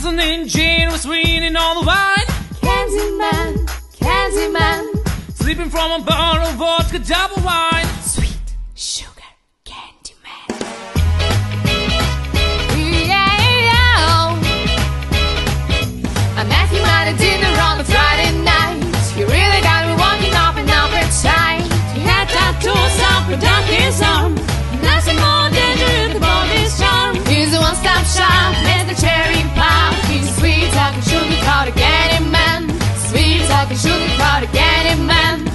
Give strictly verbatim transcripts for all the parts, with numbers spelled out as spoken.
Cousin in jail was reading all the wine. Candyman, Candyman, sleeping from a bottle of vodka double wine. Sweet sugar Candyman. Yeah, I met him at a dinner on a Friday night. He really got me walking up and up at tight. He had tattoos up and down his arm. Nothing more dangerous about his charm. He's a one-stop shop, there's the cherry pop. He's a sweet talking sugar called a Candyman. Sweet talking sugar called a Candyman.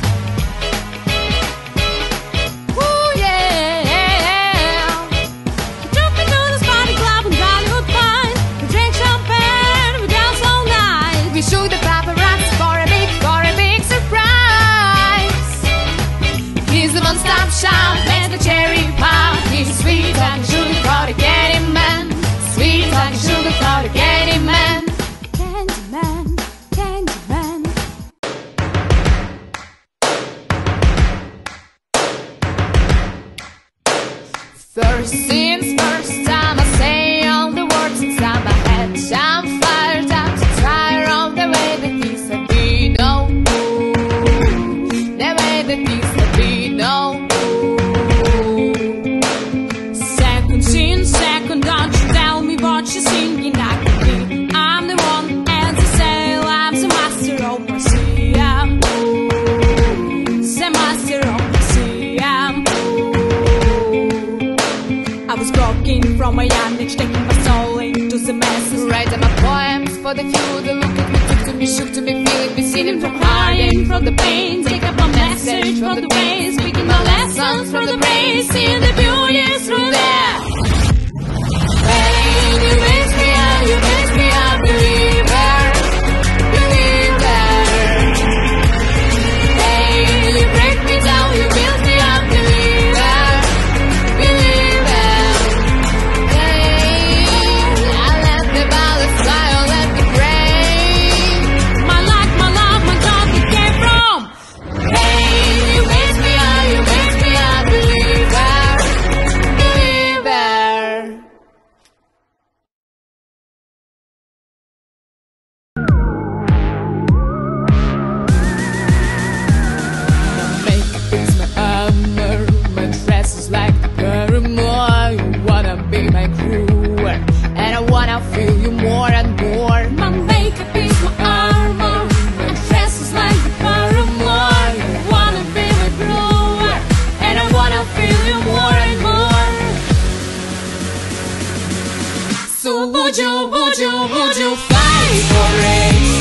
Ooh yeah. We took me to this party club in Hollywood Pine. We drank champagne, we danced all night. We shook the paparazzi for a big, for a big surprise. He's a one-stop shop, there's the cherry pop. He's a sweet talking sugar called a Candyman. Sweet talking sugar called a Candyman. Candyman, Candyman. First things first, time I say all the words inside my head. I'm fired up to try around the way that things have been. Oh, the way that things have been. Oh. Second scene, second, don't you tell me what you're singing. I can be, I'm the one, and to say I'm the master of my C M. The master of my C M. I was broken from my young age, taking my soul into the masses. Writing my poems for the few that look at me, took to me, shook to me, feeling me, singing from hiding from the pain. Take up my message from the waves, speaking my lessons from the brain, seeing the beauty through there. Pain, you makes me up, you makes me a believer, believer. Pain, you break me down, you build me up, believer, believer. Pain, I let the bullets fly, I let me rain. My life, my love, my dog, it came from pain. You makes me up, you makes me a believer, believer. Makeup is my armor, my dress is like the paramour. You wanna be my crew, and I wanna feel you more and more. My makeup is my armor, my dress is like the paramour. You wanna be my crew, and I wanna feel you more and more. So would you, would you, would you fight for it?